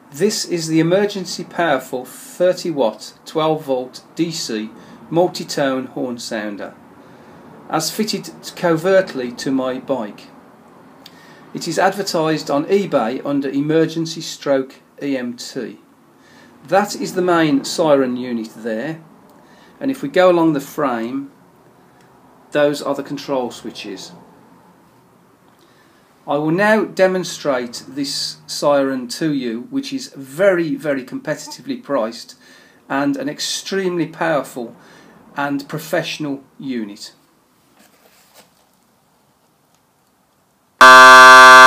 This is the emergency powerful 30 watt 12 volt DC multi-tone horn sounder, as fitted covertly to my bike. It is advertised on eBay under emergency stroke EMT. That is the main siren unit there, and if we go along the frame, those are the control switches. I will now demonstrate this siren to you, which is very competitively priced and an extremely powerful and professional unit.